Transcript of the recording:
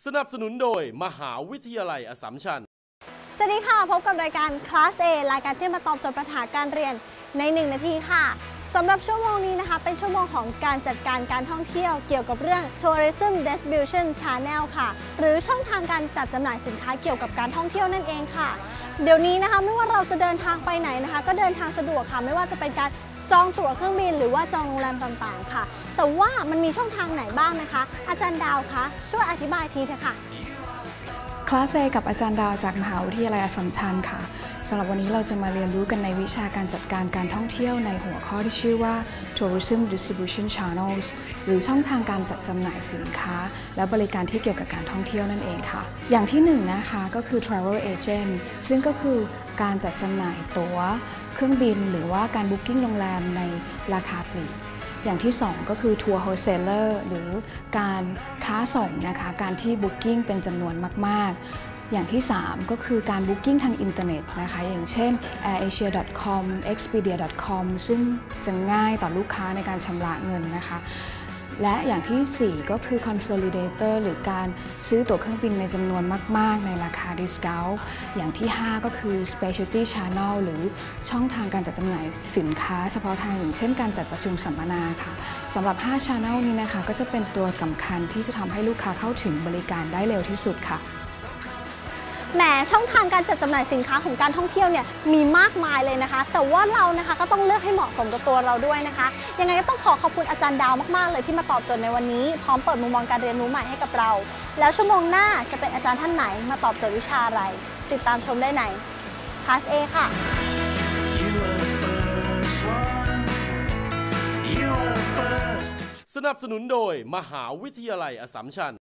สนับสนุนโดยมหาวิทยาลัยอัสสัมชัญสวัสดีค่ะพบกับรายการ Class A รายการที่มาตอบโจทย์ปัญหาการเรียนใน1นาทีค่ะสำหรับชั่วโมงนี้นะคะเป็นชั่วโมงของการจัดการการท่องเที่ยวเกี่ยวกับเรื่อง Tourism Distribution Channel ค่ะหรือช่องทางการจัดจำหน่ายสินค้าเกี่ยวกับการท่องเที่ยวนั่นเองค่ะเดี๋ยวนี้นะคะไม่ว่าเราจะเดินทางไปไหนนะคะก็เดินทางสะดวกค่ะไม่ว่าจะเป็นการจองตั๋วเครื่องบินหรือว่าจองโรงแรมต่างๆค่ะแต่ว่ามันมีช่องทางไหนบ้างนะคะอาจารย์ดาวคะช่วยอธิบายทีเถอะค่ะคลาส A กับอาจารย์ดาวจากมหาวิทยาลัยอัสสัมชัญค่ะสำหรับวันนี้เราจะมาเรียนรู้กันในวิชาการจัดการการท่องเที่ยวในหัวข้อที่ชื่อว่า Tourism Distribution Channels หรือช่องทางการจัดจำหน่ายสินค้าและบริการที่เกี่ยวกับการท่องเที่ยวนั่นเองค่ะอย่างที่1นะคะก็คือ Travel Agent ซึ่งก็คือการจัดจำหน่ายตั๋วเครื่องบินหรือว่าการบุ๊กิ้งโรงแรมในราคาปลีกอย่างที่2ก็คือ Tour Wholesaler หรือการค้าส่งนะคะการที่บุ๊กิ้งเป็นจำนวนมากๆอย่างที่3ก็คือการบุ๊กิ้งทางอินเทอร์เน็ตนะคะอย่างเช่น airasia.com expedia.com ซึ่งจะง่ายต่อลูกค้าในการชำระเงินนะคะและอย่างที่4ก็คือ consolidator หรือการซื้อตั๋วเครื่องบินในจำนวนมากๆในราคา discount อย่างที่5ก็คือ specialty channel หรือช่องทางการจัดจำหน่ายสินค้าเฉพาะทางอย่างเช่นการจัดประชุมสัมมนาค่ะสำหรับ5 channel นี้นะคะก็จะเป็นตัวสำคัญที่จะทำให้ลูกค้าเข้าถึงบริการได้เร็วที่สุดค่ะแหมช่องทางการจัดจำหน่ายสินค้าของการท่องเที่ยวเนี่ยมีมากมายเลยนะคะแต่ว่าเรานะคะก็ต้องเลือกให้เหมาะสมกับตัวเราด้วยนะคะยังไงก็ต้องขอบคุณอาจารย์ดาวมากๆเลยที่มาตอบโจทย์ในวันนี้พร้อมเปิดมุมมองการเรียนรู้ใหม่ให้กับเราแล้วชั่วโมงหน้าจะเป็นอาจารย์ท่านไหนมาตอบโจทย์วิชาอะไรติดตามชมได้ใน Class A ค่ะสนับสนุนโดยมหาวิทยาลัยอัสสัมชัญ